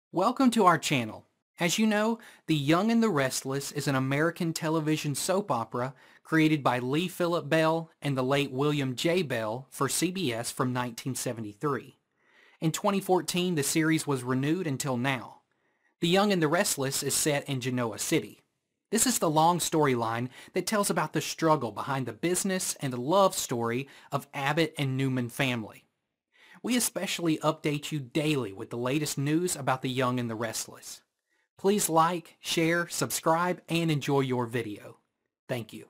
Welcome to our channel. As you know, The Young and the Restless is an American television soap opera created by Lee Phillip Bell and the late William J. Bell for CBS from 1973. In 2014, the series was renewed until now. The Young and the Restless is set in Genoa City. This is the long storyline that tells about the struggle behind the business and the love story of Abbott and Newman family. We especially update you daily with the latest news about The Young and the Restless. Please like, share, subscribe, and enjoy your video. Thank you.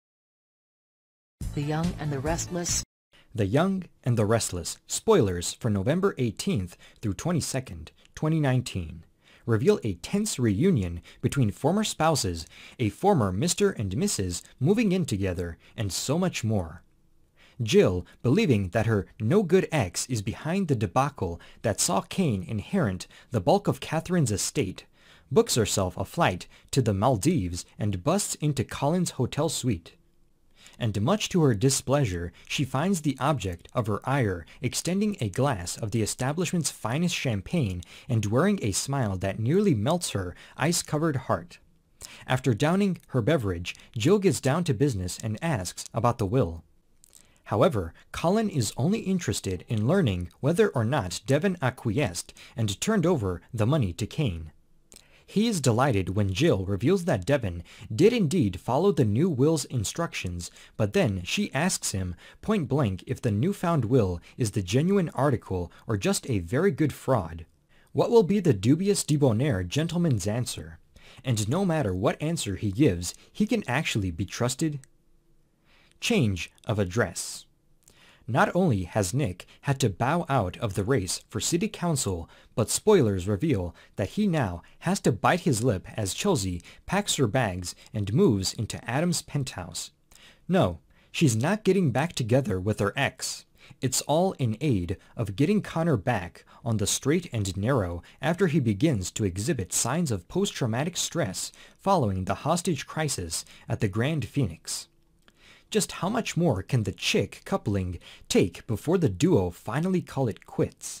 The Young and the Restless. The Young and the Restless, spoilers for November 18th through 22nd, 2019, reveal a tense reunion between former spouses, a former Mr. and Mrs. moving in together, and so much more. Jill, believing that her no-good ex is behind the debacle that saw Kane inherit the bulk of Catherine's estate, books herself a flight to the Maldives and busts into Colin's hotel suite. And much to her displeasure, she finds the object of her ire extending a glass of the establishment's finest champagne and wearing a smile that nearly melts her ice-covered heart. After downing her beverage, Jill gets down to business and asks about the will. However, Colin is only interested in learning whether or not Devon acquiesced and turned over the money to Kane. He is delighted when Jill reveals that Devon did indeed follow the new will's instructions, but then she asks him point blank if the newfound will is the genuine article or just a very good fraud. What will be the dubious debonair gentleman's answer? And no matter what answer he gives, he can actually be trusted. Change of address. Not only has Nick had to bow out of the race for city council, but spoilers reveal that he now has to bite his lip as Chelsea packs her bags and moves into Adam's penthouse. No, she's not getting back together with her ex. It's all in aid of getting Connor back on the straight and narrow after he begins to exhibit signs of post-traumatic stress following the hostage crisis at the Grand Phoenix. Just how much more can the chick coupling take before the duo finally call it quits?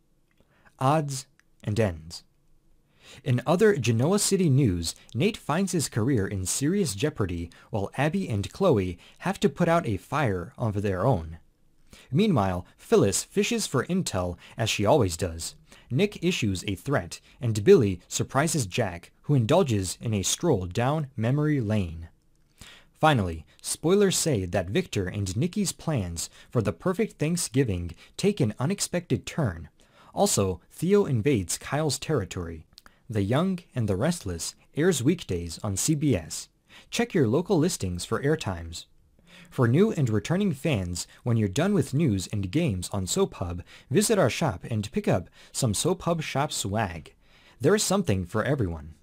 Odds and ends. In other Genoa City news, Nate finds his career in serious jeopardy while Abby and Chloe have to put out a fire of their own. Meanwhile, Phyllis fishes for intel as she always does. Nick issues a threat, and Billy surprises Jack, who indulges in a stroll down memory lane. Finally, spoilers say that Victor and Nikki's plans for the perfect Thanksgiving take an unexpected turn. Also, Theo invades Kyle's territory. The Young and the Restless airs weekdays on CBS. Check your local listings for airtimes. For new and returning fans, when you're done with news and games on Soap Hub, visit our shop and pick up some Soap Hub shop swag. There is something for everyone.